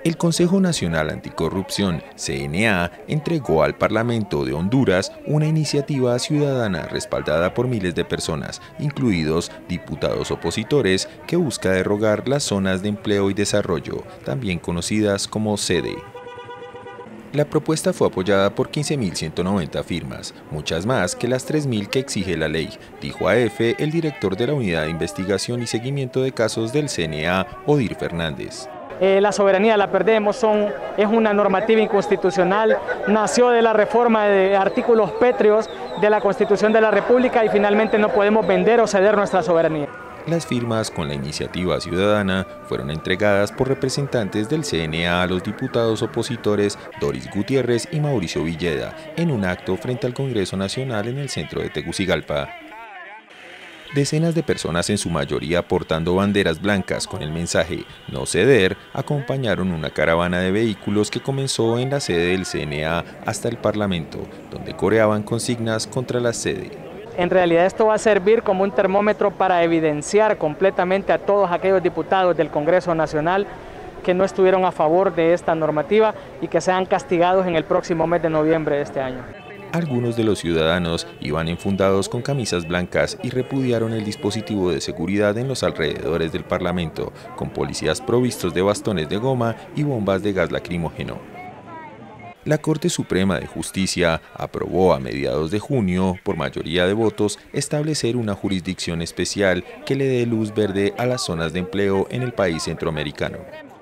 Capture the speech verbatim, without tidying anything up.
El Consejo Nacional Anticorrupción, C N A, entregó al Parlamento de Honduras una iniciativa ciudadana respaldada por miles de personas, incluidos diputados opositores, que busca derogar las zonas de empleo y desarrollo, también conocidas como sede. La propuesta fue apoyada por quince mil ciento noventa firmas, muchas más que las tres mil que exige la ley, dijo a EFE el director de la Unidad de Investigación y Seguimiento de Casos del C N A, Odir Fernández. Eh, la soberanía la perdemos, son, es una normativa inconstitucional, nació de la reforma de artículos pétreos de la Constitución de la República y finalmente no podemos vender o ceder nuestra soberanía. Las firmas con la iniciativa ciudadana fueron entregadas por representantes del C N A a los diputados opositores Doris Gutiérrez y Mauricio Villeda en un acto frente al Congreso Nacional en el centro de Tegucigalpa. Decenas de personas, en su mayoría portando banderas blancas con el mensaje "No ceder", acompañaron una caravana de vehículos que comenzó en la sede del C N A hasta el Parlamento, donde coreaban consignas contra la sede. En realidad esto va a servir como un termómetro para evidenciar completamente a todos aquellos diputados del Congreso Nacional que no estuvieron a favor de esta normativa y que sean castigados en el próximo mes de noviembre de este año. Algunos de los ciudadanos iban enfundados con camisas blancas y repudiaron el dispositivo de seguridad en los alrededores del Parlamento, con policías provistos de bastones de goma y bombas de gas lacrimógeno. La Corte Suprema de Justicia aprobó a mediados de junio, por mayoría de votos, establecer una jurisdicción especial que le dé luz verde a las zonas de empleo en el país centroamericano.